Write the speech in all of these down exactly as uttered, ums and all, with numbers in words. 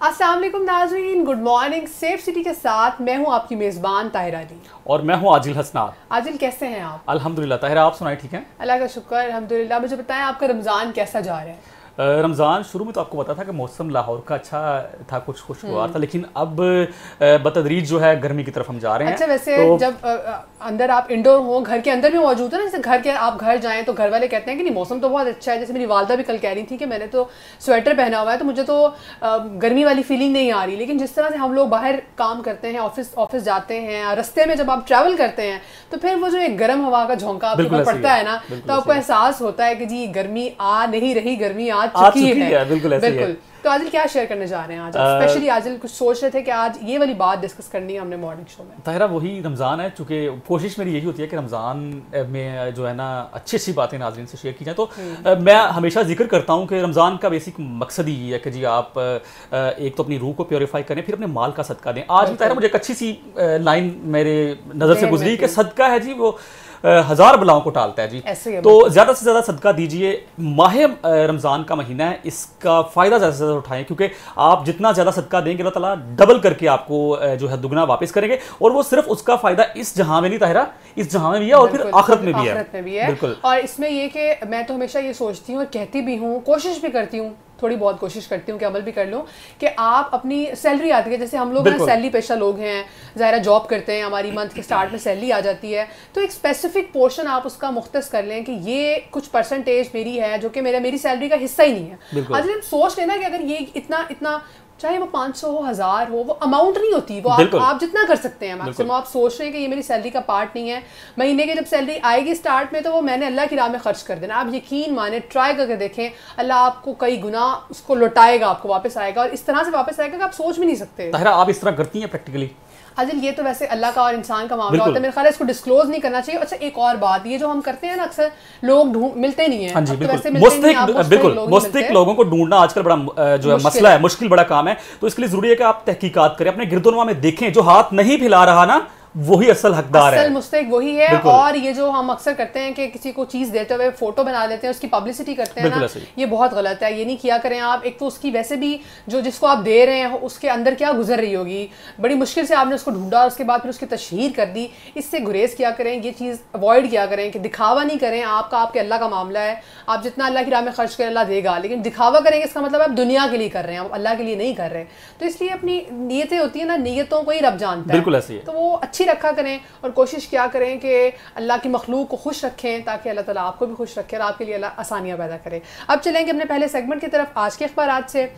अस्सलाम वालेकुम नाज़रीन, गुड मॉर्निंग। सेफ सिटी के साथ मैं हूं आपकी मेज़बान ताहिरा अली और मैं हूं आजिल हसनात। आजिल कैसे हैं आप? अल्हम्दुलिल्लाह। ताहिरा आप सुनाए ठीक हैं? अल्लाह का शुक्र अल्हम्दुलिल्लाह। मुझे बताएं आपका रमज़ान कैसा जा रहा है? रमज़ान शुरू में तो आपको पता था कि मौसम लाहौर का अच्छा था, कुछ खुशगवार था, लेकिन अब बतदरीज जो है गर्मी की तरफ हम जा रहे हैं। अच्छा, वैसे तो जब आ, अंदर आप इंडोर हो, घर के अंदर भी मौजूद है ना, जैसे घर के आप घर जाएं तो घर वाले कहते हैं कि नहीं मौसम तो बहुत अच्छा है। जैसे मेरी वालदा भी कल कह रही थी कि मैंने तो स्वेटर पहना हुआ है तो मुझे तो आ, गर्मी वाली फीलिंग नहीं आ रही। लेकिन जिस तरह से हम लोग बाहर काम करते हैं, ऑफिस ऑफिस जाते हैं, रास्ते में जब आप ट्रैवल करते हैं तो फिर वो जो एक गर्म हवा का झोंका आपके ऊपर पड़ता है ना, तो आपको एहसास होता है कि जी गर्मी आ नहीं रही, गर्मी आ चुकी है। बिल्कुल ऐसे ही है। तो आजिल क्या शेयर करने जा रहे हैं आज? स्पेशली आजिल कुछ सोच रहे थे कि आज ये वाली बात डिस्कस करनी है हमने मॉर्निंग शो में। ताहिरा वही रमज़ान है, चूँकि कोशिश मेरी यही होती है कि रमज़ान में जो है ना अच्छी अच्छी बातें नाज़रीन से शेयर की जाए। तो मैं हमेशा जिक्र करता हूँ कि रमज़ान का बेसिक मकसद ही ये है कि जी आप एक तो अपनी रूह को प्योरीफाई करें, फिर अपने माल का सदका दें। आज ताहिरा मुझे एक अच्छी सी लाइन मेरे नज़र से गुजरी कि सदका है जी वो हजार बलाओं को टालता है जी। तो ज्यादा से ज्यादा सदका दीजिए। माह रमजान का महीना है, इसका फायदा ज्यादा से ज्यादा उठाएं, क्योंकि आप जितना ज्यादा सदका देंगे अल्लाह ताला डबल करके आपको जो है दुगना वापस करेंगे। और वो सिर्फ उसका फायदा इस जहां में नहीं ताहिरा, इस जहां में भी है और फिर आखिरत में भी है। आखिरत में भी है। बिल्कुल। और इसमें ये कि मैं तो हमेशा ये सोचती हूँ और कहती भी हूँ, कोशिश भी करती हूँ, थोड़ी बहुत कोशिश करती हूँ कि अमल भी कर लूँ कि आप अपनी सैलरी आती है, जैसे हम लोग ना सैलरी पेशा लोग हैं, ज़ाहिर जॉब करते हैं, हमारी मंथ के स्टार्ट में सैलरी आ जाती है, तो एक स्पेसिफिक पोर्शन आप उसका मुख्तस कर लें कि ये कुछ परसेंटेज मेरी है जो कि मेरा मेरी सैलरी का हिस्सा ही नहीं है। आज हम सोच लेना कि अगर ये इतना इतना चाहे वो पाँच सौ हो, हज़ार हो, वो अमाउंट नहीं होती, वो आप, आप जितना कर सकते हैं मैक्सिमम। आप सोच रहे हैं कि ये मेरी सैलरी का पार्ट नहीं है, महीने की जब सैलरी आएगी स्टार्ट में तो वो मैंने अल्लाह की राह में खर्च कर देना। आप यकीन माने, ट्राई करके देखें, अल्लाह आपको कई गुना उसको लौटाएगा, आपको वापस आएगा और इस तरह से वापस आएगा कि आप सोच भी नहीं सकते। ताहिरा आप इस तरह करती हैं प्रैक्टिकली? अजिल ये तो वैसे अल्लाह का और इंसान का मामला होता है, मेरे ख्याल है इसको डिस्क्लोज नहीं करना चाहिए। अच्छा एक और बात, ये जो हम करते हैं ना अक्सर लोग ढूंढ मिलते नहीं है। हाँ जी, बिल्कुल बिल्कुल मुस्तकिल लोगों को ढूंढना आजकल बड़ा जो है मसला है, मुश्किल बड़ा काम है। तो इसके लिए जरूरी है कि आप तहकीकात करें, अपने गिरदोनवा में देखें, जो हाथ नहीं फैला रहा ना वही असल हकदार है, असल मुस्तहिक वही है। और ये जो हम अक्सर करते हैं कि किसी को चीज देते हुए फोटो बना लेते हैं, उसकी पब्लिसिटी करते हैं ना, ये बहुत गलत है। ये नहीं किया करें आप। एक तो उसकी वैसे भी जो जिसको आप दे रहे हैं उसके अंदर क्या गुजर रही होगी, बड़ी मुश्किल से आपने उसको ढूंढा, उसके बाद फिर उसकी तशहीर कर दी। इससे गुरेज किया करें, ये चीज़ अवॉइड किया करें कि दिखावा नहीं करें। आपका आपके अल्लाह का मामला है, आप जितना अल्लाह की राह में खर्च करें अल्लाह देगा, लेकिन दिखावा करेंगे इसका मतलब आप दुनिया के लिए कर रहे हैं, आप अल्लाह के लिए नहीं कर रहे। तो इसलिए अपनी नीयतें होती है ना, नीयतों को ही रब जानता है, बिल्कुल ऐसी है। तो वो अच्छी रखा करें और कोशिश क्या करें कि अल्लाह की मखलूक को खुश रखें ताकि अल्लाह ताला आपको भी खुश रखे और आपके लिए अल्लाह आसानियां पैदा करे। अब चलेंगे अपने पहले सेगमेंट की तरफ, आज के अखबारात से।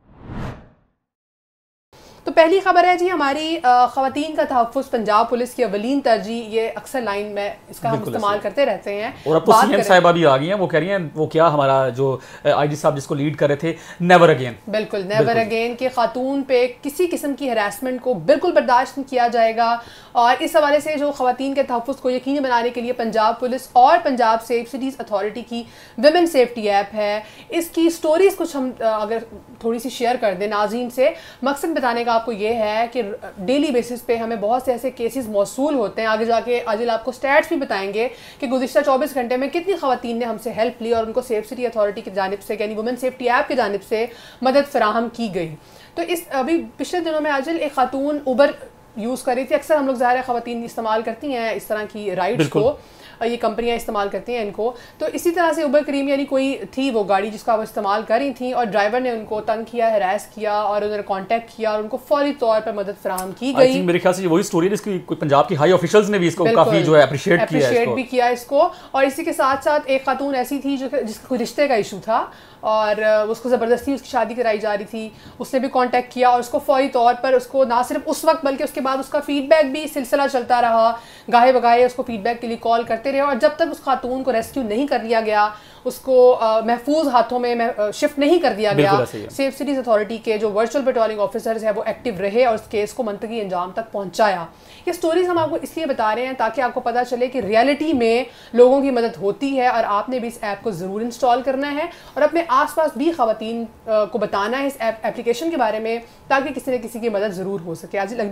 तो पहली खबर है जी हमारी, ख़वातीन का तहफ़्फ़ुज़ पंजाब पुलिस की अवलीन तरजीह। ये अक्सर लाइन में इसका हम इस्तेमाल करते रहते हैं। और अब तो सीएम साहिबा भी आ गई हैं, वो कह रही हैं वो क्या हमारा जो आईजी साहब जिसको लीड कर रहे थे, नेवर अगेन। बिल्कुल नेवर अगेन कि खातून पे किसी किस्म की हरासमेंट को बिल्कुल बर्दाश्त नहीं किया जाएगा। और इस हवाले से जो ख़वातीन के तहफ़्फ़ुज़ को यकीनी बनाने के लिए पंजाब पुलिस और पंजाब सेफ सिटीज़ अथॉरिटी की विमेन सेफ्टी ऐप है, इसकी स्टोरीज़ कुछ हम अगर थोड़ी सी शेयर कर दें नाज़रीन से। मकसद बताने का आपको ये है कि डेली बेसिस पे हमें बहुत से ऐसे केसेस मौसूल होते हैं। आगे जाके आजिल आपको स्टैट्स भी बताएंगे कि गुज़िश्ता चौबीस घंटे में कितनी ख़वातीन ने हमसे हेल्प ली और उनको सेफ सिटी अथॉरिटी की जानिब से यानी वुमेन सेफ्टी ऐप की जानिब से मदद फराहम की गई। तो इस अभी पिछले दिनों में आजिल एक खातून उबर यूज़ कर रही थी। अक्सर हम लोग ज़ाहिर ख़वातीन इस्तेमाल करती हैं इस तरह की राइड्स को, ये कंपनियां इस्तेमाल करती हैं इनको। तो इसी तरह से उबर करीम यानी कोई थी वो गाड़ी जिसका वो इस्तेमाल कर रही थी और ड्राइवर ने उनको तंग किया, हरास किया और उन्होंने कांटेक्ट किया और उनको फौरी तौर पर मदद फराहम की गई। मेरे ख्याल से वही स्टोरी है जिसकी कोई पंजाब की हाई ऑफिशियल्स ने भी इसको काफी जो है अप्रिशिएट किया है, अप्रिशिएट भी किया इसको। और इसी के साथ साथ एक खातून ऐसी थी जो जिसका कोई रिश्ते का इशू था और उसको ज़बरदस्ती उसकी शादी कराई जा रही थी, उसने भी कांटेक्ट किया और उसको फौरी तौर पर उसको ना सिर्फ उस वक्त बल्कि उसके बाद उसका फीडबैक भी सिलसिला चलता रहा, गाहे बगाहे उसको फीडबैक के लिए कॉल करते रहे और जब तक उस खातून को रेस्क्यू नहीं कर लिया गया, उसको महफूज हाथों में शिफ्ट नहीं कर दिया गया, सेफ सिटीज़ अथॉरिटी के जो वर्चुअल पेट्रोलिंग ऑफिसर्स हैं वो एक्टिव रहे और उस केस को मंतकी अंजाम तक पहुंचाया। ये स्टोरीज हम आपको इसलिए बता रहे हैं ताकि आपको पता चले कि रियलिटी में लोगों की मदद होती है और आपने भी इस ऐप को ज़रूर इंस्टॉल करना है और अपने आसपास भी ख़वातीन को बताना है इस एप्लीकेशन के बारे में ताकि किसी न किसी की मदद ज़रूर हो सके। आज अगली क्या खबर आप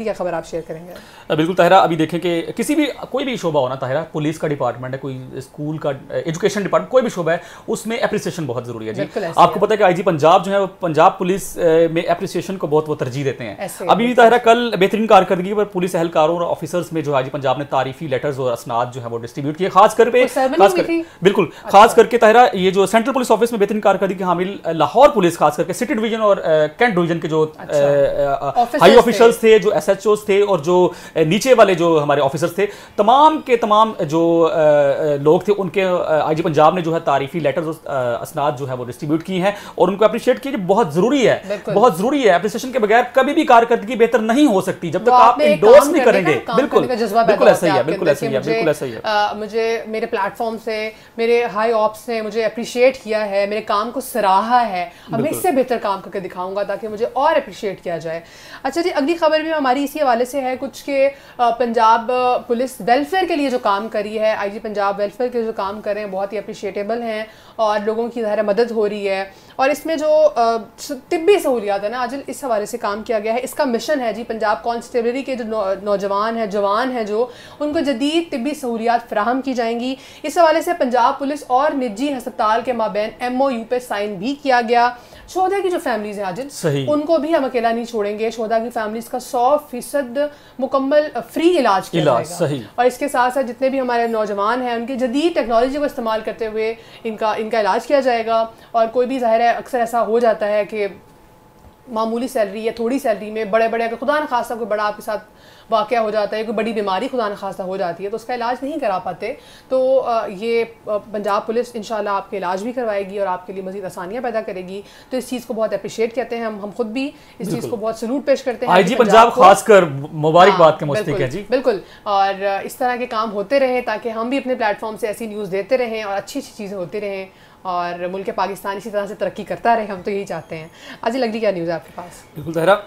शेयर करेंगे? बिल्कुल ताहिरा, अभी देखें कि किसी भी कोई भी शोबा होना ताहिरा, पुलिस का डिपार्टमेंट है, कोई स्कूल का एजुकेशन डिपार्टमेंट, कोई भी शोबा है, उसमें एप्रिसिएशन बहुत ज़रूरी है जी। आपको पता है कि आईजी पंजाब जो है वो पंजाब पुलिस में एप्रिसिएशन को बहुत वो तरजीह देते हैं। अभी भी ताहिरा कल बेहतरीन कारकर्दगी पर पुलिस एहलकारों और ऑफिसर्स में जो आईजी पंजाब ने तारीफी लेटर्स और असनाद जो है वो डिस्ट्रीब्यूट किए, खास कर पे खास कर बिल्कुल खास करके ताहिरा ये जो सेंट्रल पुलिस ऑफिस में बेहतरीन कारकर्दगी के हामिल लाहौर पुलिस, खास करके सिटी डिवीजन और कैंट डिवीजन के जो हाई ऑफिसर्स थे, जो एस एच ओज थे और जो नीचे वाले जो हमारे ऑफिसर्स थे, तमाम के तमाम जो लोग थे उनके आईजी पंजाब ने जो है तारीफी लेटर्स असनाद जो है वो डिस्ट्रीब्यूट की हैं और उनको अप्रिशिएट किया। बहुत जरूरी है, बहुत जरूरी है। अप्रिसिएशन के बगैर कभी भी कारकर्दगी बेहतर नहीं हो सकती जब तक आप इंडोर्स नहीं करेंगे। बिल्कुल बिल्कुल ऐसा ही है, बिल्कुल ऐसा ही है, बिल्कुल ऐसा ही है। मुझे मेरे प्लेटफॉर्म से मेरे हाई ऑप्स ने मुझे अप्रिशिएट किया है, मेरे काम को सराहा है, अब मैं इससे बेहतर काम करके दिखाऊंगा ताकि मुझे और अप्रिशिएट किया जाए। अच्छा जी, अगली खबर भी हमारी इसी हवाले से है कुछ के पंजाब पुलिस वेलफेयर के लिए जो काम करी है, आईजी पंजाब वेलफेयर के जो काम कर रहे हैं बहुत ही अप्रिशिएटेबल हैं और लोगों की ज़ाहिर मदद हो रही है। और इसमें जो तिब्बी सहूलियात है ना आजिल, इस हवाले से काम किया गया है। इसका मिशन है जी पंजाब कॉन्स्टेबलरी के जो नौ, नौजवान हैं, जवान हैं, जो उनको जदीद तिब्बी सहूलियात फराहम की जाएंगी। इस हवाले से पंजाब पुलिस और निजी हस्पताल के माबैन एम ओ यू पे साइन भी किया गया। शोहदा की जो फैमिलीज हैं आजिल, उनको भी हम अकेला नहीं छोड़ेंगे। शोहदा की फैमिलीज का सौ फीसद मुकम्मल फ्री इलाज किया जाएगा और इसके साथ साथ जितने भी हमारे नौजवान हैं उनकी जदीद टेक्नोलॉजी को इस्तेमाल करते हुए इनका इनका इलाज किया जाएगा। और कोई भी ज़ाहिर है अक्सर ऐसा हो जाता है कि मामूली सैलरी या थोड़ी सैलरी में बड़े बड़े अगर खुदा न खास्ता कोई बड़ा आपके साथ वाक़या हो जाता है, कोई बड़ी बीमारी खुदा न खास्ता हो जाती है तो उसका इलाज नहीं करा पाते, तो ये पंजाब पुलिस इंशाल्लाह आपके इलाज भी करवाएगी और आपके लिए मज़ीद आसानियाँ पैदा करेगी। तो इस चीज़ को बहुत अप्रिशिएट कहते हैं हम हम खुद भी इस चीज़ को बहुत सलूट पेश करते हैं। आईजी पंजाब खासकर मुबारकबाद के मुस्तहिक है जी। बिल्कुल, और इस तरह के काम होते रहे ताकि हम भी अपने प्लेटफॉर्म से ऐसी न्यूज़ देते रहें और अच्छी अच्छी चीज़ें होती रहें और मुल्क पाकिस्तान इसी तरह से तरक्की करता रहे, हम तो यही चाहते हैं। आज लग रही क्या न्यूज़ है आपके पास? बिल्कुल Tahira,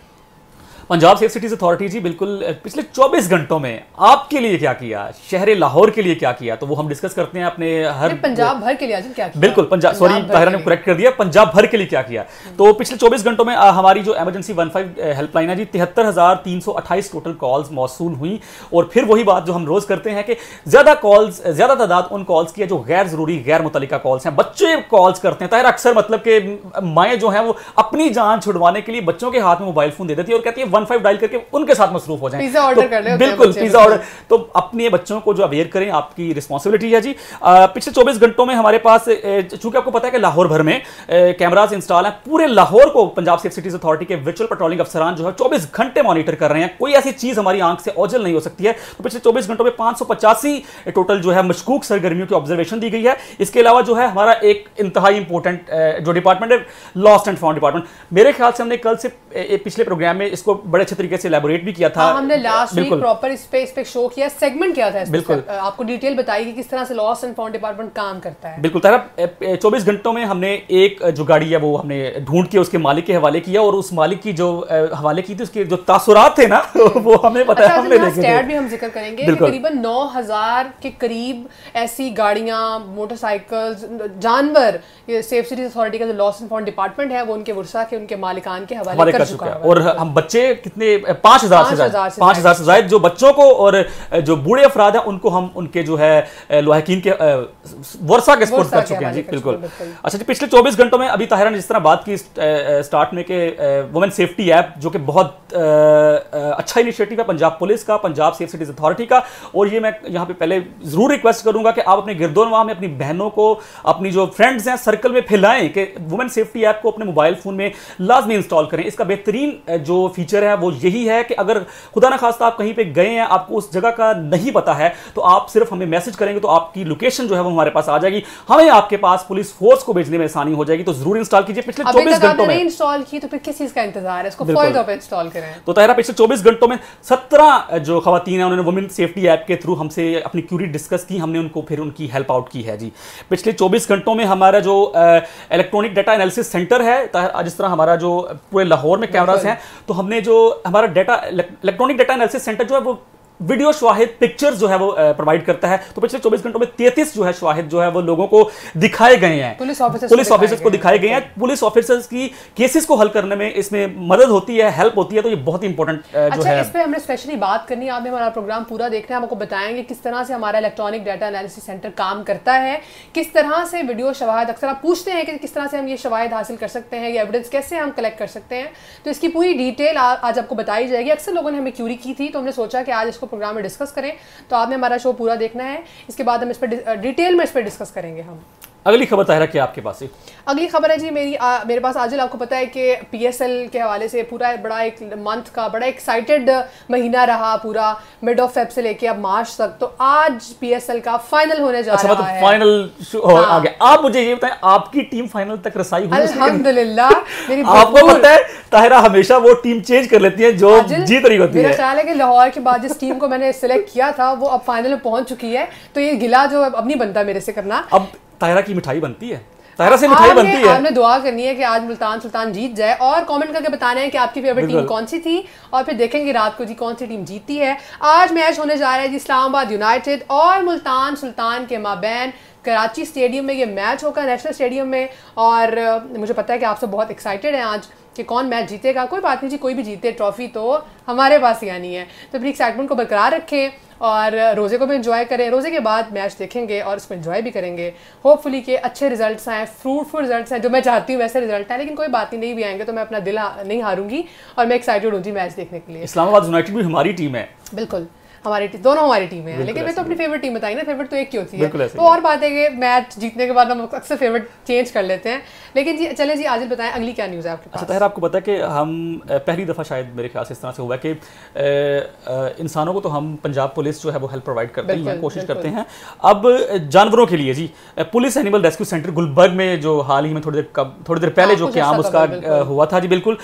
Punjab safe cities authority जी बिल्कुल पिछले चौबीस घंटों में आपके लिए क्या किया, शहर लाहौर के लिए क्या किया, तो वो हम डिस्कस करते हैं अपने हर पंजाब भर के लिए आज क्या किया। बिल्कुल पंजाब, सॉरी ताहिरा ने करेक्ट कर दिया, पंजाब भर के लिए क्या किया। तो पिछले चौबीस घंटों में हमारी जो इमरजेंसी वन फाइव हेल्पलाइन है जी, तिहत्तर हजार तीन सौ अट्ठाईस टोटल कॉल्स मौसूल हुई। और फिर वही बात जो हम रोज करते हैं कि ज्यादा कॉल्स, ज्यादा तादाद उन कॉल्स की है जो गैर जरूरी गैर मुतल्लिका कॉल्स हैं। बच्चे कॉल्स करते हैं ताहिरा अक्सर, मतलब कि माएँ जो हैं वो अपनी जान छुड़वाने के लिए बच्चों के हाथ में मोबाइल फोन दे देती है और कहती है वन फाइव डायल करके उनके साथ मसरूफ हो जाएं। पिज़्ज़ा ऑर्डर कर ले, बिल्कुल पिज़्ज़ा ऑर्डर। तो अपने बच्चों को जो अवेयर करें, आपकी रिस्पांसिबिलिटी है जी। आ, पिछले चौबीस घंटों में हमारे पास, चूंकि आपको पता है कि लाहौर भर में कैमरास इंस्टॉल हैं, पूरे लाहौर को पंजाब सेफ सिटीज अथॉरिटी के वर्चुअल पेट्रोलिंग अफसरान जो है चौबीस घंटे मॉनिटर कर रहे हैं। कोई ऐसी चीज हमारी आंख से ओझल नहीं हो सकती है। तो पिछले चौबीस घंटों में पांच सौ पचासी टोटल जो है मशकूक सरगर्मियों की ऑब्जर्वेशन दी गई है। इसके अलावा जो है हमारा एक इंतहाई इंपॉर्टेंट जो डिपार्टमेंट है, लॉस्ट एंड फाउंड डिपार्टमेंट, मेरे ख्याल से हमने कल से पिछले प्रोग्राम में इसको बड़े अच्छे तरीके से इलैबोरेट भी किया था। हमने लास्ट वीक प्रॉपर इस पे इस पे शो किया, सेगमेंट किया था इस बिल्कुल आपको डिटेल बताई कि किस तरह से लॉस्ट एंड फाउंड डिपार्टमेंट काम करता है। बिल्कुल तारा, चौबीस घंटों में हमने एक जो गाड़ी है वो हमने ढूंढ के उसके मालिक के हवाले किया और उस मालिक की जो हवाले की थी उसके जो तासुरात थे ना वो हमें पता है, हमने देखे थे। भी हम जिक्र करेंगे कि करीबन नौ हज़ार के करीब ऐसी गाड़ियां, मोटरसाइकिल्स, जानवर ये सेफ सिटीज अथॉरिटी का जो लॉस्ट एंड फाउंड डिपार्टमेंट है वो उनके वर्षा के उनके मालिकान के हवाले कर चुका है। और हम बच्चे कितने पांच हजार से ज्यादा पांच हजार से ज्यादा जो बच्चों को और जो बूढ़े अफराद हैं उनको हम उनके जो है लोहाकीन के वर्षा के स्पोर्ट कर चुके हैं जी। बिल्कुल अच्छा जी, पिछले चौबीस घंटों में अभी ताहिरा ने जिस तरह बात की स्टार्ट में के वुमेन सेफ्टी ऐप जो कि बहुत अच्छा इनिशिएटिव है पंजाब पुलिस का, पंजाब सेफ सिटीज अथॉरिटी का, और ये मैं यहाँ पे पहले जरूर रिक्वेस्ट करूंगा कि आप अपने गिरदोनवा में अपनी बहनों को, अपनी जो फ्रेंड्स हैं सर्कल में फैलाएं कि वुमेन सेफ्टी ऐप को अपने मोबाइल फोन में लाजमी इंस्टॉल करें। इसका बेहतरीन जो फीचर है वो यही है कि अगर खुदा ना खास्ता आप कहीं पे गए हैं, आपको उस जगह का नहीं पता है, तो आप सिर्फ हमें मैसेज करेंगे तो आपकी लोकेशन जो है वो हमारे पास आ जाएगी, हमें आपके पास पुलिस फोर्स को भेजने में आसानी हो जाएगी। तो जरूर इंस्टॉल कीजिए। पिछले चौबीस घंटों में इंस्टॉल की तो फिर किस चीज का इंतजार है, इसको फौरन पे इंस्टॉल करें। तो ताहिरा पिछले चौबीस घंटों में सत्रह जो खवातीन हैं उन्होंने वुमेन सेफ्टी ऐप के थ्रू हमसे अपनी क्यूरी डिस्कस की, हमने उनको फिर उनकी हेल्प आउट की है जी। पिछले चौबीस घंटों में हमारा जो इलेक्ट्रॉनिक डाटा एनालिसिस सेंटर है, जिस तरह हमारा जो पूरे लाहौर में कैमरास हैं, तो हमने जो हमारा data electronic data analysis centre जो है वो वीडियो शवाहिद पिक्चर्स जो है वो प्रोवाइड करता है। तो पिछले चौबीस घंटों में तैंतीस जो है शवाहिद जो है वो लोगों को दिखाए गए हैं, पुलिस ऑफिसर्स को दिखाए गए हैं। पुलिस ऑफिसर्स की केसेस को हल करने में इसमें मदद होती है, हेल्प होती है, तो ये बहुत इंपॉर्टेंट जो अच्छा, है। इस पे हमने स्पेशली बात करनी है। आपने हमारा प्रोग्राम पूरा देखना है, हम आपको बताएंगे किस तरह से हमारा इलेक्ट्रॉनिक डाटा एनालिसिस सेंटर काम करता है, किस तरह से वीडियो शवाहिद, अक्सर आप पूछते हैं कि किस तरह से हम ये शवाहिद हासिल कर सकते हैं, ये एविडेंस कैसे हम कलेक्ट कर सकते हैं, तो इसकी पूरी डिटेल आज आपको बताई जाएगी। अक्सर लोगों ने हमें क्यूरी की थी, तो हमने सोचा कि आज इसको प्रोग्राम में डिस्कस करें। तो आपने हमारा शो पूरा देखना है, इसके बाद हम इस पर डिटेल में इस पर डिस्कस करेंगे। हम अगली खबर ताहिरा क्या आपके पास है? अगली खबर है जी मेरी आ, मेरे पास आजिल, आपको पता है कि पीएसएल के हवाले से पूरा बड़ा एक मंथ का बड़ा एक्साइटेड महीना रहा, पूरा मिड ऑफ फेब से लेके अब मार्च तक। तो आज पीएसएल का फाइनल होने जा अच्छा, रहा मतलब है। फाइनल हाँ। आ गया। आप मुझे ये बताएं, आपकी टीम फाइनल तक रसाई हुई? अल्हम्दुलिल्लाह। मेरी आपको पता है ताहिरा हमेशा वो टीम चेंज कर लेती है जो जीत रही होती है। मेरा ख्याल है कि लाहौर के बाद जिस टीम को मैंने सिलेक्ट किया था वो अब फाइनल में पहुंच चुकी है, तो ये गिला जो अब नहीं बनता मेरे से करना। अब ताहिरा की मिठाई बनती है, ताहिरा से मिठाई बनती है। आपने दुआ करनी है कि आज मुल्तान सुल्तान जीत जाए, और कमेंट करके बताना है कि आपकी फेवरेट टीम कौन सी थी, और फिर देखेंगे रात को जी कौन सी टीम जीतती है। आज मैच होने जा रहा है जी इस्लामाबाद यूनाइटेड और मुल्तान सुल्तान के माबैन। कराची स्टेडियम में ये मैच होगा, नेशनल स्टेडियम में, और मुझे पता है कि आप सब बहुत एक्साइटेड हैं आज कि कौन मैच जीतेगा। कोई बात नहीं जी, कोई भी जीते ट्रॉफी तो हमारे पास ही आनी है। तो अपनी एक्साइटमेंट को बरकरार रखें और रोज़े को भी एंजॉय करें। रोज़े के बाद मैच देखेंगे और उसको एंजॉय भी करेंगे। होपफुली के अच्छे रिजल्ट्स आए, फ्रूटफुल रिजल्ट्स हैं, जो मैं चाहती हूँ वैसे रिजल्ट आए। लेकिन कोई बात नहीं, नहीं भी आएंगे तो मैं अपना दिल नहीं हारूंगी और मैं एक्साइटेड हूँ जी मैच देखने के लिए। इस्लामाबाद यूनाइटेड भी हमारी टीम है। बिल्कुल, हमारी टीम, दोनों हमारी टीमें हैं। लेकिन मैं तो अपनी फेवरेट टीम बताई ना, फेवरेट तो एक की होती है। तो और बात है कि मैच जीतने के बाद हम अक्सर फेवरेट चेंज कर लेते हैं। लेकिन जी चले जी आजिल बताएं अगली क्या न्यूज़ है आपके पास? अच्छा ताहिरा, आपको पता है कि हम पहली दफ़ा शायद मेरे ख्याल से इस तरह से हुआ कि इंसानों को तो हम पंजाब पुलिस जो है वो हेल्प प्रोवाइड करते हैं, कोशिश करते हैं। अब जानवरों के लिए जी police animal rescue centre Gulberg में जो हाल ही में थोड़ी देर थोड़ी देर पहले जो क्याम उसका हुआ था जी, बिल्कुल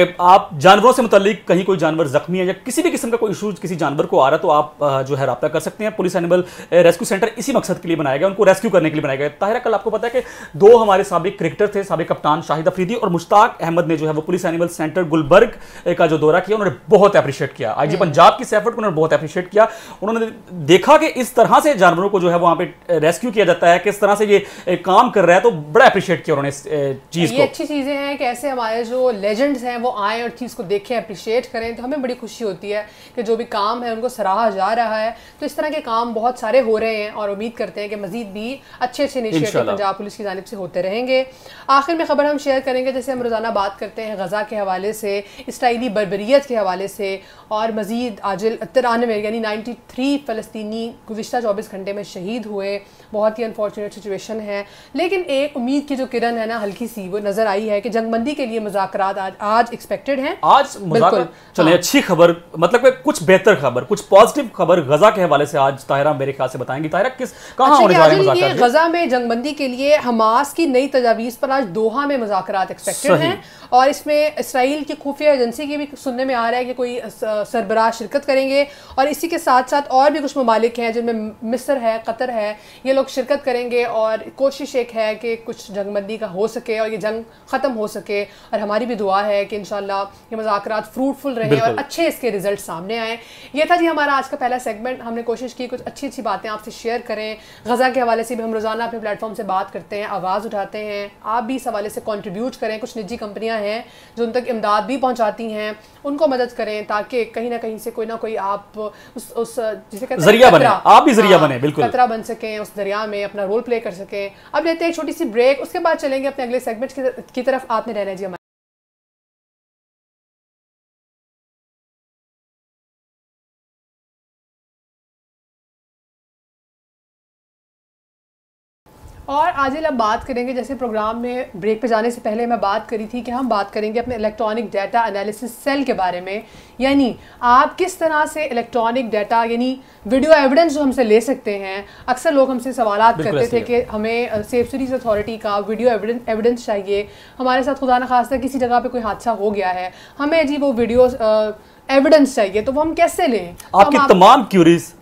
आप जानवरों से मुताल्लिक कहीं कोई जानवर जख्मी है या किसी भी किस्म का कोई इशू किसी जानवर को आ रहा है तो आप जो है राब्ता कर सकते हैं। पुलिस एनिमल रेस्क्यू सेंटर इसी मकसद के लिए बनाया गया, उनको रेस्क्यू करने के लिए बनाया गया। ताहिरा, कल आपको पता है कि दो हमारे साबिक क्रिकेटर थे, साबिक कप्तान शाहिद अफरीदी और मुश्ताक अहमद ने जो है वो पुलिस एनिमल सेंटर गुलबर्ग का जो दौरा किया, उन्होंने बहुत अप्रिशिएट किया। आईजी पंजाब की एफर्ट को उन्होंने बहुत अप्रिशिएट किया। उन्होंने देखा कि इस तरह से जानवरों को जो है वहां पे रेस्क्यू किया जाता है, किस तरह से ये काम कर रहा है, तो बड़ा अप्रिशिएट किया उन्होंने इस चीज को। ये अच्छी चीजें हैं कि ऐसे हमारे जो लेजेंड्स हैं वो आए और चीज को देखें, अप्रिशिएट करें, तो हमें बड़ी खुशी होती है कि जो भी काम है उनको सराहा जा रहा है। तो इस तरह के काम बहुत सारे हो रहे हैं और उम्मीद करते हैं कि मजीद भी अच्छे अच्छे इनिशिएटिव पंजाब पुलिस की जानिब से होते रहेंगे। आखिर में खबर हम शेयर करेंगे, जैसे हम रोज़ाना बात करते हैं गज़ा के हवाले से, इसराइली बर्बरियत के हवाले से, और मज़ीद आजिल तिरानवे यानी नाइन्टी थ्री फ़लस्तीनी गुज़िश्ता चौबीस घंटे में शहीद हुए। बहुत ही अनफॉर्चुनेट सिचुएशन है, लेकिन एक उम्मीद की जो किरण है ना हल्की सी, वो नज़र आई है कि जंगबंदी के लिए मुज़ाकरात आज आज एक्सपेक्टेड हैं। आज मुज़ाकरात चले, हाँ। अच्छी खबर, मतलब कुछ बेहतर खबर, कुछ पॉजिटिव खबर गज़ा के हवाले से आज ताहिरा मेरे ख्याल से बताएंगी। ताहिरा, किस कहाँ अच्छा, होने जा रहे हैं मुज़ाकरात? ये गज़ा में जंगबंदी के लिए हमास की नई तजावीज़ पर आज दोहा में मुज़ाकरात एक्सपेक्टेड हैं, और इसमें इसराइल की खुफिया एजेंसी की भी सुनने में आ रहा है कि कोई सरबराह शिरकत करेंगे, और इसी के साथ साथ और भी कुछ ममालिक हैं जिनमें मिस्र है, कतर है, ये लोग शिरकत करेंगे। और कोशिश एक है कि कुछ जंगबंदी का हो सके और ये जंग ख़त्म हो सके, और हमारी भी दुआ है कि इंशाल्लाह ये मुज़ाकरात फ्रूटफुल रहे और अच्छे इसके रिजल्ट सामने आए। ये था जी हमारा आज का पहला सेगमेंट। हमने कोशिश की कुछ अच्छी अच्छी बातें आपसे शेयर करें। गज़ा के हवाले से भी हम रोज़ाना अपने प्लेटफॉर्म से बात करते हैं, आवाज़ उठाते हैं। आप भी इस हवाले से कंट्रीब्यूट करें। कुछ निजी कंपनियां हैं जो उन तक इमदाद भी पहुंचाती हैं, उनको मदद करें ताकि कहीं ना कहीं से कोई ना कोई आप उस उस जिसे कहते हैं जरिया बने, आप भी जरिया बने, बिल्कुल कतरा बन सकें, उस दरिया में अपना रोल प्ले कर सकें। अब लेते हैं एक छोटी सी ब्रेक, उसके बाद चलेंगे अपने अगले सेगमेंट की तरफ। आपने रहना जी हमारे और आजिल अब बात करेंगे, जैसे प्रोग्राम में ब्रेक पे जाने से पहले मैं बात करी थी कि हम बात करेंगे अपने इलेक्ट्रॉनिक डाटा एनालिसिस सेल के बारे में। यानी आप किस तरह से इलेक्ट्रॉनिक डाटा यानी वीडियो एविडेंस जो हमसे ले सकते हैं। अक्सर लोग हमसे सवाल करते थे कि हमें सेफ सिटीज़ अथॉरिटी का वीडियो एविडेंस चाहिए, हमारे साथ खुदा न खास्ता किसी जगह पर कोई हादसा हो गया है, हमें जी वो वीडियो एविडेंस चाहिए, तो वो हम कैसे लें? आपकी आप... तमाम क्यूरीज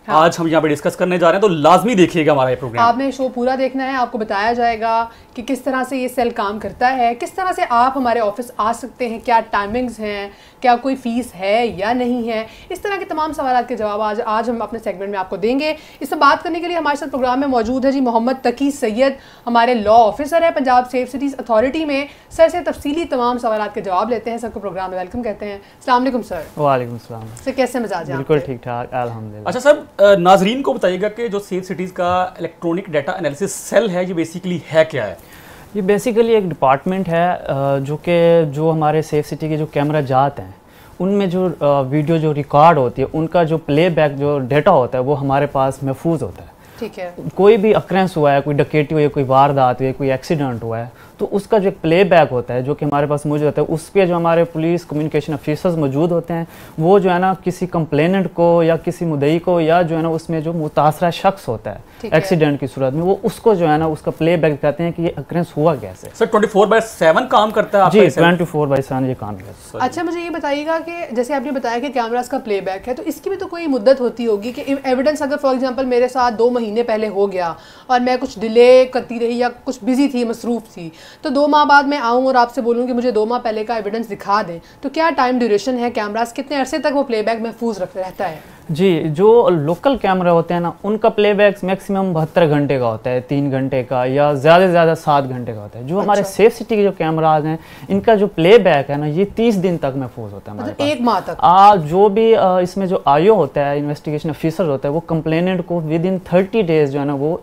हाँ। आज हम यहाँ पे डिस्कस करने जा रहे हैं, तो लाजमी देखिएगा हमारा ये प्रोग्राम। आपने शो पूरा देखना है, आपको बताया जाएगा कि किस तरह से ये सेल काम करता है, किस तरह से आप हमारे ऑफिस आ सकते हैं, क्या टाइमिंग्स हैं, क्या कोई फ़ीस है या नहीं है, इस तरह के तमाम सवाल के जवाब आज आज हम अपने सेगमेंट में आपको देंगे। इससे बात करने के लिए हमारे साथ प्रोग्राम में मौजूद है जी मोहम्मद तकी सैयद, हमारे लॉ ऑफिसर है पंजाब सेफ सिटीज़ अथॉरिटी में। सर से तफसीली तमाम सवाल के जवाब लेते हैं, सबको प्रोग्राम में वेलकम कहते हैं। अस्सलाम वालेकुम सर। वालेकुम सलाम सर, कैसे मिजाज है? बिल्कुल ठीक ठाक अल्हम्दुलिल्लाह। अच्छा सर, नाजरीन को बताइएगा कि जो सेफ सिटीज़ का इलेक्ट्रॉनिक डाटा एनालिसिस सेल है, ये बेसिकली है क्या है? ये बेसिकली एक डिपार्टमेंट है जो कि जो हमारे सेफ सिटी के जो कैमरा जात हैं उनमें जो वीडियो जो रिकॉर्ड होती है उनका जो प्लेबैक जो डेटा होता है वो हमारे पास महफूज होता है। ठीक है। कोई भी अक्रेंस हुआ है, कोई डकैती हुई है, कोई वारदात हुई है, कोई एक्सीडेंट हुआ है, तो उसका जो एक प्लेबैक होता है जो कि हमारे पास मौजूद होता है, उस पर जो हमारे पुलिस कम्युनिकेशन ऑफिसर्स मौजूद होते हैं वो जो है ना किसी कंप्लेनेंट को या किसी मुद्दई को या जो है ना उसमें जो मुतासरा शख्स होता है एक्सीडेंट की सूरत में, वो उसको जो है ना उसका प्लेबैक दिखाते हैं कि ये अक्रेंस हुआ कैसे। Sir twenty four by seven काम करता है? जी, ट्वेंटी फोर बाई सेवन ये काम करता है। अच्छा, मुझे ये बताइएगा कि जैसे आपने बताया कि कैमरास का प्लेबैक है, तो इसकी भी तो कोई मुद्दत होती होगी कि एविडेंस अगर फॉर एग्जांपल मेरे साथ दो महीने पहले हो गया और मैं कुछ डिले करती रही या कुछ बिजी थी, मसरूफ थी, तो दो माह बाद मैं आऊँ और आपसे बोलूँ कि मुझे दो माह पहले का एविडेंस दिखा दें, तो क्या टाइम ड्यूरेशन है? कैमरास कितने अरसे तक वो प्लेबैक महफूज रख रहता है? जी, जो लोकल कैमरा होते हैं ना उनका प्लेबैक मैक्सिमम बहत्तर घंटे का होता है, तीन घंटे का या ज़्यादा से ज़्यादा सात घंटे का होता है। जो अच्छा। हमारे सेफ सिटी के जो कैमराज हैं इनका जो प्लेबैक है ना ये तीस दिन तक महफूज होता है हमारे पास। एक माह तक आ, जो भी आ, इसमें जो आईओ होता है, इन्वेस्टिगेशन ऑफिसर होता है, वो कंप्लेनेंट को विद इन थर्टी डेज जो है ना वो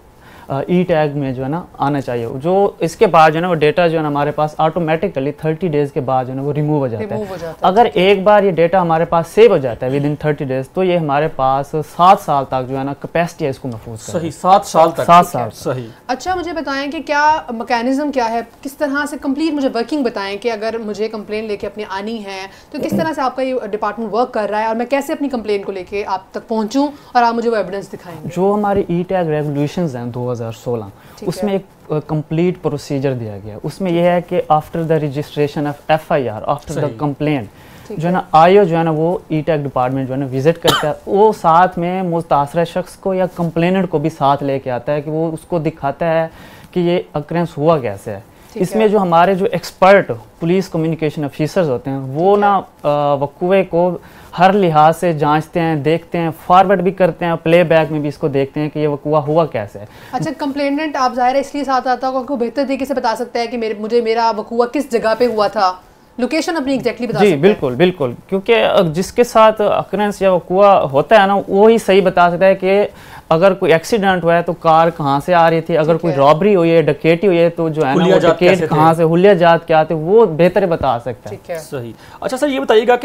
ई टैग में जो है ना आना चाहिए। जो इसके बाद जो है ना वो डेटा जो है ना हमारे पास ऑटोमेटिकली थर्टी डेज के बाद जो है ना वो रिमूव हो जाता है। जाता है। अगर एक बार ये डेटा हमारे पास सेव हो जाता है विद इन थर्टी डेज तो ये हमारे पास सात साल तक जो है ना कैपेसिटी है इसको महफूज करने। सही, सात साल तक। सात साल सही। अच्छा, मुझे बताएं कि क्या मैकेनिज्म क्या है, किस तरह से कंप्लीट मुझे वर्किंग बताएं कि अगर मुझे कंप्लेन लेके अपनी आनी है तो किस तरह से आपका ये डिपार्टमेंट वर्क कर रहा है और मैं कैसे अपनी कंप्लेन को लेके आप तक पहुंचूं और आप मुझे वो एविडेंस दिखाएंगे? जो हमारी ई टैग रेगुलेशंस हैं दो हज़ार सोलह, उसमें एक कंप्लीट प्रोसीजर दिया गया है। उसमें यह है कि after the registration of F I R after the complaint जो है ना आईओ जो है ना वो ई टैग डिपार्टमेंट जो है ना विजिट करता है, वो साथ में मुतासरा शख्स को या कंप्लेनेंट को भी साथ लेके आता है कि वो उसको दिखाता है कि ये अक्रेंस हुआ कैसे है। इसमें जो हमारे जो एक्सपर्ट पुलिस कम्युनिकेशन ऑफिसर्स होते हैं वो ना वकूए को हर लिहाज से जांचते हैं, देखते हैं, फॉरवर्ड भी करते हैं, प्लेबैक में भी इसको देखते हैं कि ये वकूआ हुआ कैसे है। अच्छा, कंप्लेनेंट आप जाहिर है इसलिए साथ आता होगा कि बेहतर तरीके से बता सकता है कि मेरे मुझे मेरा वकूआ किस जगह पे हुआ था, लोकेशन अपनी एग्जैक्टली बता सकता है। जी बिल्कुल बिल्कुल, क्योंकि जिसके साथ अक्रेंस या वकूआ होता है ना वो ही सही बता सकता है कि अगर कोई एक्सीडेंट हुआ है तो कार कहाँ से आ रही थी, अगर कोई रॉबरी हुई है, डकैती हुई है तो जो है ना वो डकैत कहाँ से, हुलिया जात क्या थे, वो बेहतर बता सकता है। ठीक है, सही। अच्छा सर, ये बताइएगा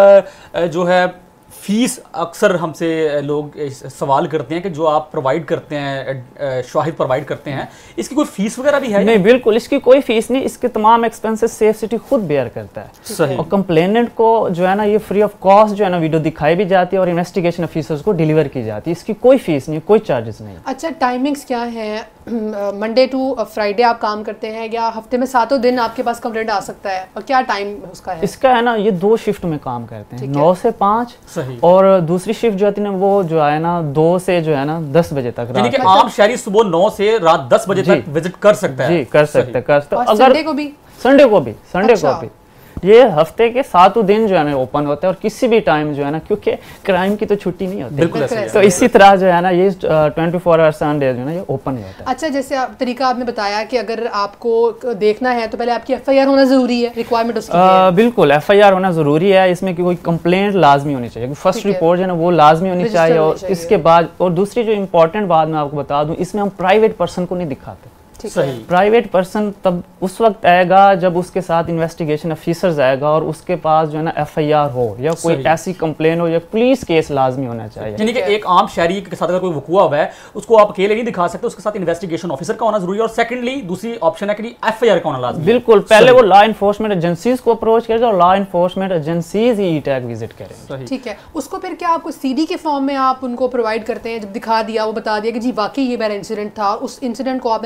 कि जो है फीस अक्सर हमसे लोग सवाल करते हैं कि जो आप प्रोवाइड करते हैं, शाहिद प्रोवाइड करते हैं, इसकी कोई फीस वगैरह भी है? नहीं, बिल्कुल इसकी कोई फीस नहीं, इसके तमाम एक्सपेंसेस सेफ सिटी खुद बेयर करता है। सही। और कंप्लेनेंट को जो है ना ये फ्री ऑफ कॉस्ट जो है ना वीडियो दिखाई भी जाती है और इन्वेस्टिगेशन ऑफिसर्स को डिलीवर की जाती है। इसकी कोई फीस नहीं, कोई चार्जेस नहीं। अच्छा, टाइमिंग्स क्या है? मंडे टू फ्राइडे आप काम करते हैं या हफ्ते में सातों दिन आपके पास कंप्लेंट आ सकता है, और क्या टाइम उसका है? इसका है ना ये दो शिफ्ट में काम करते हैं, नौ से पाँच। सही। और दूसरी शिफ्ट जो होती है ना वो जो है ना दो से जो है ना दस बजे तक। यानी कि आम शहरी सुबह नौ से रात दस बजे तक विजिट कर सकता है? जी कर सकते हैं, कर सकते हैं। अगर संडे को भी संडे को भी संडे को भी ये हफ्ते के सातों दिन जो है ना ओपन होता है और किसी भी टाइम जो है ना, क्योंकि क्राइम की तो छुट्टी नहीं होती। बिल्कुल। तो इसी तरह जो है ना ये ट्वेंटी फोर आवर संडे जो है ना ये ओपन होता है। अच्छा, जैसे आप तरीका आपने बताया कि अगर आपको देखना है तो पहले आपकी एफ आई आर होना जरूरी है, रिक्वायरमेंट उसकी है। बिल्कुल, एफ आई आर होना जरूरी है। इसमें कोई कंप्लेंट लाजमी होनी चाहिए, फर्स्ट रिपोर्ट जो है ना वो लाजमी होनी चाहिए। और इसके बाद और दूसरी जो इम्पोर्टेंट बात मैं आपको बता दूं, इसमें हम प्राइवेट पर्सन को नहीं दिखाते। सही। प्राइवेट पर्सन तब उस वक्त आएगा जब उसके साथ इन्वेस्टिगेशन ऑफिसर्स आएगा और उसके पास जो है ना एफ आई आर हो या कोई ऐसी कंप्लेन हो या पुलिस केस लाजमी होना चाहिए। यानी कि एक आम शहरी के साथ अगर कोई वकूआ हुआ है उसको आप अकेले नहीं दिखा सकते, उसके साथ इन्वेस्टिगेशन ऑफिसर का होना जरूरी है। और सेकंडली दूसरी ऑप्शन है कि एफ आई आर का होना लाजमी। बिल्कुल, पहले वो लॉ एनफोर्समेंट एजेंसीज को अप्रोच करेगा और लॉ एनफोर्समेंट एजेंसीज ही ई टैग विजिट करेंगे। ठीक है, उसको फिर क्या आपको सीडी के फॉर्म में आप उनको प्रोवाइड करते हैं? जब दिखा दिया, वो बता दिया कि जी वाकई ये मेरा इंसिडेंट था, उस इंसिडेंट को आपने रिकॉर्ड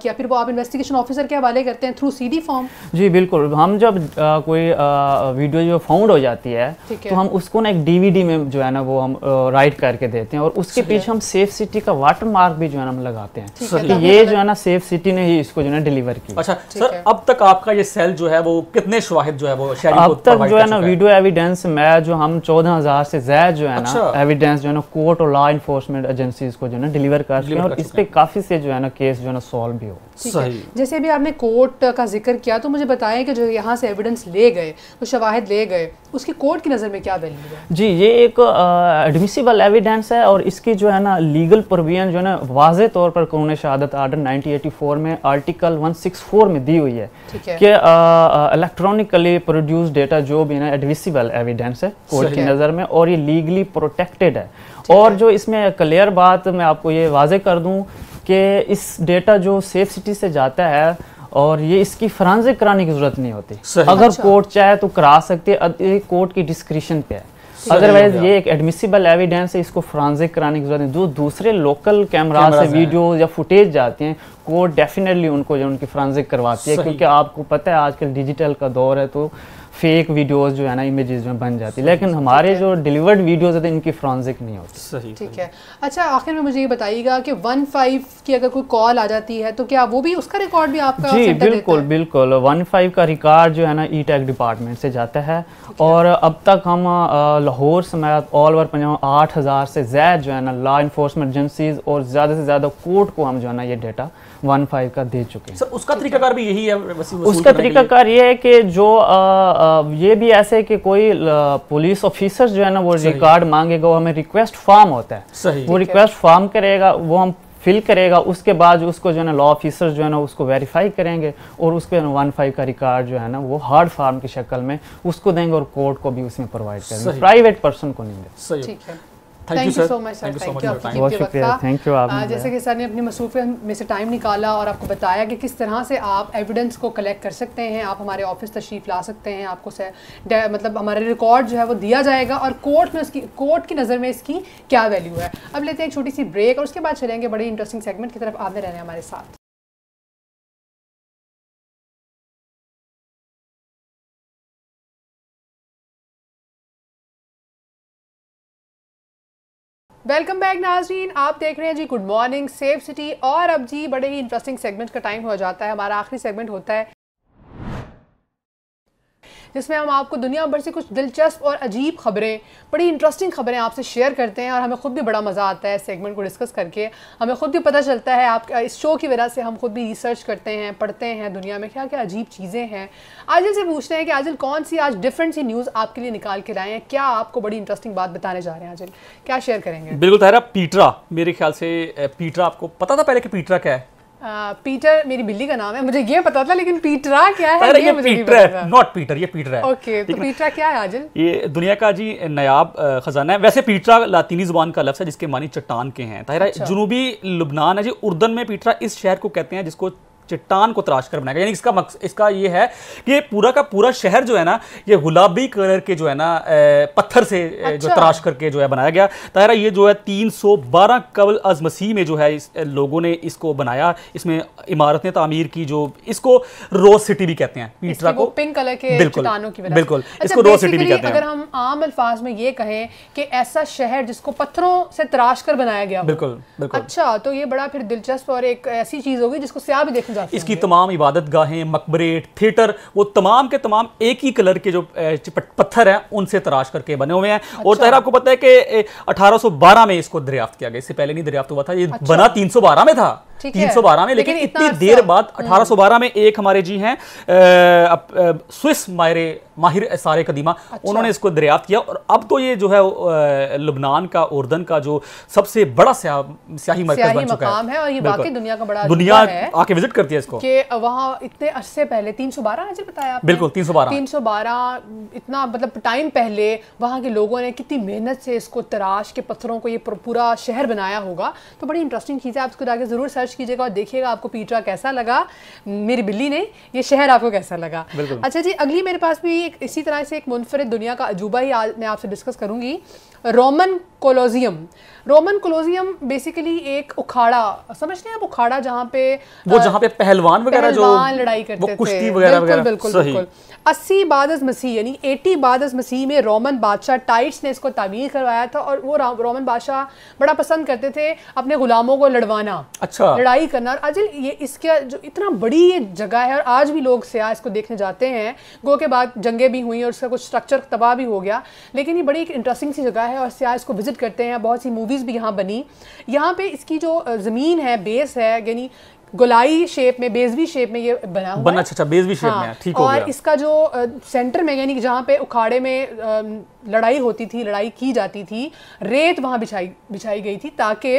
किया, फिर वो आप इन्वेस्टिगेशन ऑफिसर के हवाले करते हैं थ्रू सीडी फॉर्म? जी बिल्कुल, हम जब आ, कोई आ, वीडियो जो फाउंड हो जाती है तो हम उसको ना एक डीवीडी में जो है ना वो हम राइट करके देते हैं और उसके पीछे हम सेफ सिटी का वाटर मार्क भी जो है ना हम लगाते हैं कि ये जो है ना सेफ सिटी ने ही इसको जो है डिलीवर किया। अच्छा सर, अब तक आपका ये सेल जो है वो कितने शवाहिद जो है वो शहरी अब तक जो है ना वीडियो एविडेंस में जो हम चौदह हजार से ज्यादा जो है ना एविडेंस जो है ना कोर्ट और लॉ इन्फोर्समेंट एजेंसीज को जो है ना डिलीवर कर चुके हैं और इस पे काफी से जो है ना केस जो है ना सॉल्व भी हो। सही। जैसे भी आपने कोर्ट का जिक्र किया तो मुझे बताएं कि जो यहाँ से एविडेंस ले गए, तो शवाहिद ले गए, उसकी कोर्ट की नज़र में क्या वैल्यू है? जी, ये एक एडमिसिबल एविडेंस है और इसकी जो है ना लीगल प्रोविजन जो है ना वाज़े तौर पर कानून शहादत आर्डर नाइनटीन एटी फोर में आर्टिकल एक सौ चौंसठ में दी हुई है कि इलेक्ट्रॉनिकली प्रोड्यूस डेटा जो भी ना एडमिसिबल एविडेंस है कोर्ट की नज़र में और ये लीगली प्रोटेक्टेड है। और जो इसमें क्लियर बात मैं आपको ये वाजे कर दूं कि इस डेटा जो सेफ सिटी से जाता है और ये इसकी फॉरेंसिक कराने की जरूरत नहीं होती, अगर अच्छा। कोर्ट चाहे तो करा सकते हैं, कोर्ट की डिस्क्रिप्शन पे है। अदरवाइज ये एक एडमिसिबल एविडेंस है, इसको फॉरेंसिक कराने की जरूरत नहीं। जो दूसरे लोकल कैमरा से वीडियो या फुटेज जाते हैं कोर्ट डेफिनेटली उनको जो उनकी फॉरेंसिक करवाती है, क्योंकि आपको पता है आजकल डिजिटल का दौर है तो फेक वीडियोस जो है ना इमेजेस में बन जाती है, लेकिन हमारे जो डिलीवर्ड वीडियोस होते हैं इनकी फॉरेंसिक नहीं होती। सही, ठीक है। अच्छा, आखिर में मुझे ये बताइएगा कि वन फाइव की अगर कोई कॉल आ जाती है तो क्या वो भी उसका रिकॉर्ड भी आपका जी बिल्कुल बिल्कुल वन फाइव का रिकॉर्ड जो है ना ई टैक डिपार्टमेंट से जाता है और अब तक हम लाहौर समेत ऑल ओवर पंजाब आठ हज़ार से ज़्यादा जो है ना लॉ इन्फोर्समेंट एजेंसीज और ज़्यादा से ज़्यादा कोर्ट को हम जो है ना ये डेटा वन फाइव का दे चुके हैं। सर उसका तरीकाकार भी यही है? उसका तरीकाकार ये है कि जो आ, आ, ये भी ऐसे कि कोई पुलिस ऑफिसर जो है ना वो रिकॉर्ड मांगेगा, वो हमें रिक्वेस्ट फॉर्म होता है, सही, वो रिक्वेस्ट फॉर्म करेगा, वो हम फिल करेगा, उसके बाद उसको जो है ना लॉ ऑफिसर जो है ना उसको वेरीफाई करेंगे और उसके वन फाइव का रिकॉर्ड जो है ना वो हार्ड फॉर्म की शक्ल में उसको देंगे और कोर्ट को भी उसमें प्रोवाइड करेंगे, प्राइवेट पर्सन को नहीं देंगे। ठीक है, thank you so much sir, thank you आपकी कीमती वक्त का। थैंक यू आप जैसे कि सर ने अपनी मसरूफियत में से टाइम निकाला और आपको बताया कि किस तरह से आप एविडेंस को कलेक्ट कर सकते हैं, आप हमारे ऑफिस तशरीफ़ ला सकते हैं, आपको से मतलब हमारे रिकॉर्ड जो है वो दिया जाएगा और कोर्ट में उसकी कोर्ट की नज़र में इसकी क्या वैल्यू है। अब लेते हैं एक छोटी सी ब्रेक और उसके बाद चलेंगे बड़ी इंटरेस्टिंग सेगमेंट की तरफ। आपने रहने हमारे साथ। वेलकम बैक नाज़रीन, आप देख रहे हैं जी गुड मॉर्निंग सेफ सिटी और अब जी बड़े ही इंटरेस्टिंग सेगमेंट का टाइम हो जाता है। हमारा आखिरी सेगमेंट होता है जिसमें हम आपको दुनिया भर से कुछ दिलचस्प और अजीब खबरें, बड़ी इंटरेस्टिंग खबरें आपसे शेयर करते हैं और हमें खुद भी बड़ा मज़ा आता है सेगमेंट को डिस्कस करके। हमें खुद भी पता चलता है, आप इस शो की वजह से हम खुद भी रिसर्च करते हैं, पढ़ते हैं दुनिया में क्या क्या अजीब चीज़ें हैं। आजिल से पूछते हैं कि आजिल कौन सी आज डिफरेंट सी न्यूज़ आपके लिए निकाल के लाए हैं, क्या आपको बड़ी इंटरेस्टिंग बात बताने जा रहे हैं आजिल, क्या शेयर करेंगे? बिल्कुल ताहिरा, पीटरा, मेरे ख्याल से पीटरा आपको पता था पहले कि पीटरा क्या है? आ, पीटर मेरी बिल्ली का नाम है, मुझे ये पता था, लेकिन पीटरा क्या है ये, ये मुझे पीटर है, नॉट पीटर, ये पीटर है। ओके, तो पीटरा क्या है आजिल? ये दुनिया का जी नायाब खजाना है। वैसे पीटरा लातीनी जुबान का लफ्ज़ है जिसके मानी चट्टान के हैं। ताहिरा, अच्छा। जुनूबी लुबनान है जी, उर्दन में पीटरा इस शहर को कहते हैं जिसको चट्टान को तराश कर बनाया गया। यानी इसका मकसद इसका ये है कि ये पूरा का पूरा शहर जो है ना ये गुलाबी कलर के जो है ना पत्थर से अच्छा। जो तराश करके जो है बनाया गया। ताहिरा, ये जो है तीन सौ बारह कबल अज मसीह में जो है इस लोगों ने इसको बनाया। इसमें इमारतें तामीर की, जो इसको रोज सिटी भी कहते हैं पीटरा को, पिंक कलर के चट्टानों की वजह। बिल्कुल, इसको रोज सिटी भी कहते हैं। अगर हम आम अल्फाज में ये कहें कि ऐसा शहर जिसको पत्थरों से तराश कर बनाया गया। बिल्कुल बिल्कुल। अच्छा, तो ये बड़ा फिर दिलचस्प और एक ऐसी चीज होगी जिसको स्याह भी देखने इसकी तमाम इबादत गाहें, मकबरे, थिएटर, वो तमाम के तमाम एक ही कलर के जो पत्थर हैं उनसे तराश करके बने हुए हैं। अच्छा। और ताहिरा, आपको पता है कि अठारह सौ बारह में इसको दरियाफ्त किया गया, इससे पहले नहीं दरियाफ्त हुआ था। ये अच्छा। बना तीन सौ बारह में था, तीन सौ बारह में, लेकिन इतनी देर बाद अठारह सौ बारह में एक हमारे जी हैं स्विस माहिर माहिर सारे कदीमा, अच्छा। उन्होंने इसको दरियाफ्त किया और अब तो ये जो है लुबनान का, उर्दन का जो सबसे बड़ा स्याही मरकज बन चुका है और ये वाकई दुनिया का बड़ा दुनिया आके विजिट करती है इसको। कि वहाँ इतने अरसे पहले तीन सौ बारह आज बताया आपने? बिल्कुल, तीन सौ बारह तीन सौ बारह इतना मतलब टाइम पहले वहाँ के लोगों ने कितनी मेहनत से इसको तराश के पत्थरों को ये पूरा शहर बनाया होगा। तो बड़ी इंटरेस्टिंग चीज़ है, आप इसको जाके जरूर सर्च कीजिएगा और देखिएगा आपको पीटरा कैसा लगा, मेरी बिल्ली ने, ये शहर आपको कैसा लगा। अच्छा जी, अगली मेरे पास भी एक इसी तरह से एक मुनफरिद दुनिया का अजूबा ही आज मैं आपसे डिस्कस करूंगी Roman Colosseum. Roman Colosseum basically एक उखाड़ा, समझते हैं आप, उखाड़ा जहाँ पे वो जहाँ पे पहलवान वगैरह जो लड़ाई करते थे, कुश्ती वगैरह वगैरह, बिल्कुल बिल्कुल। अस्सी बाद मसीह यानी अस्सी बाद मसीह में रोमन बादशाह टाइट्स ने इसको तामीर करवाया था और वो रोमन बादशाह बड़ा पसंद करते थे अपने गुलामों को लड़वाना, अच्छा लड़ाई करना। अजल ये इसका जो इतना बड़ी ये जगह है और आज भी लोग सियाह इसको देखने जाते हैं। गो के बाद जंगें भी हुई और उसका कुछ स्ट्रक्चर तबाह भी हो गया, लेकिन ये बड़ी एक इंटरेस्टिंग सी जगह है और सियाह इसको विजिट करते हैं। बहुत सी मूवीज़ भी यहाँ बनी। यहाँ पे इसकी जो ज़मीन है, बेस है, यानी गोलाई शेप में, बेजवी शेप में ये बना हुआ बना, अच्छा बेजवी शेप हाँ, में, ठीक हो और गया। इसका जो आ, सेंटर में यानी जहाँ पे उखाड़े में आ, लड़ाई होती थी, लड़ाई की जाती थी, रेत वहाँ बिछाई बिछाई गई थी ताकि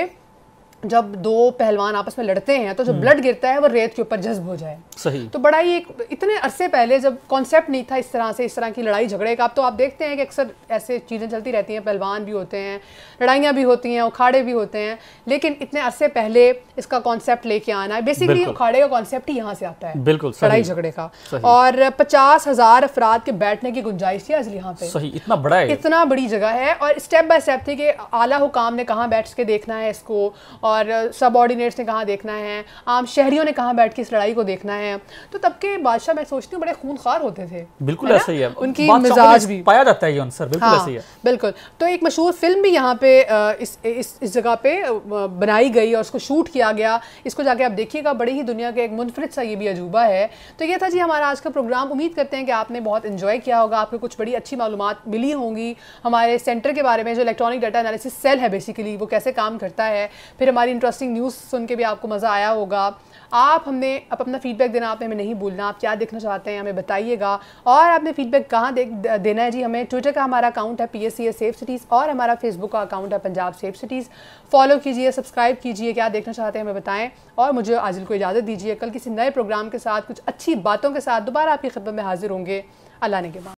जब दो पहलवान आपस में लड़ते हैं तो जो ब्लड गिरता है वो रेत के ऊपर जज्ब हो जाए। सही। तो बड़ा ही एक इतने अरसे पहले जब कॉन्सेप्ट नहीं था इस तरह से, इस तरह की लड़ाई झगड़े का। अब तो आप देखते हैं कि अक्सर ऐसे चीज़ें चलती रहती हैं, पहलवान भी होते हैं, लड़ाइयाँ भी होती हैं, उखाड़े भी होते हैं, लेकिन इतने अरसे पहले इसका कॉन्सेप्ट लेके आना है। बेसिकली उखाड़े का कॉन्सेप्ट ही यहाँ से आता है, बिल्कुल लड़ाई झगड़े का। और पचास हजार अफराद के बैठने की गुंजाइश थी आज यहाँ पे। सही, इतना बड़ा है, इतना बड़ी जगह है। और स्टेप बाय स्टेप थी कि आला हुकाम ने कहाँ बैठ के देखना है इसको, और सब ऑर्डिनेट्स ने कहाँ देखना है, आम शहरियों ने कहाँ बैठ के इस लड़ाई को देखना है। तो तब के बादशाह मैं सोचती हूँ बड़े खूनखार होते थे। बिल्कुल ऐसा ही है, उनकी मिजाज भी पाया जाता है ये आंसर, बिल्कुल हाँ, ऐसा ही है। बिल्कुल। तो एक मशहूर फिल्म भी यहाँ पे इस इस इस जगह पे बनाई गई और उसको शूट किया गया। इसको जाके आप देखिएगा, बड़ी ही दुनिया का एक मुनफरिद सा ये भी अजूबा है। तो ये था जी हमारा आज का प्रोग्राम। उम्मीद करते हैं कि आपने बहुत इन्जॉय किया होगा, आपको कुछ बड़ी अच्छी मालूमात मिली होंगी हमारे सेंटर के बारे में, जो इलेक्ट्रॉनिक डाटा एनालिसिस सेल है बेसिकली, वो कैसे काम करता है। फिर हमारी इंटरेस्टिंग न्यूज़ सुन के भी आपको मज़ा आया होगा। आप हमने अब अपना फीडबैक देना आपने हमें नहीं भूलना। आप क्या देखना चाहते हैं हमें बताइएगा, और आपने फीडबैक कहाँ दे, देना है जी हमें। ट्विटर का हमारा अकाउंट है P S C A safe cities, और हमारा फेसबुक का अकाउंट है पंजाब सेफ सिटीज़। फॉलो कीजिए, सब्सक्राइब कीजिए, क्या देखना चाहते हैं हमें बताएं। और मुझे आजिल को इजाज़त दीजिए, कल किसी नए प्रोग्राम के साथ, कुछ अच्छी बातों के साथ दोबारा आपकी खिदमत में हाजिर होंगे। अल्लाह ने के बाद।